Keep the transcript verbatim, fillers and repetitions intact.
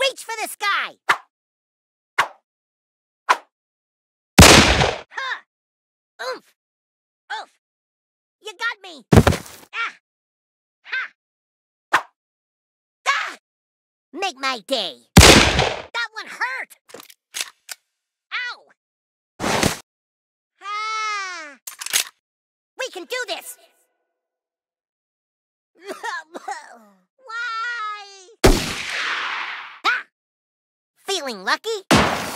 Reach for the sky! Huh! Oomph! Oof! You got me! Ah! Ha! Ah! Make my day! That one hurt! Ow! Ah! We can do this! Why? Ah! Feeling lucky?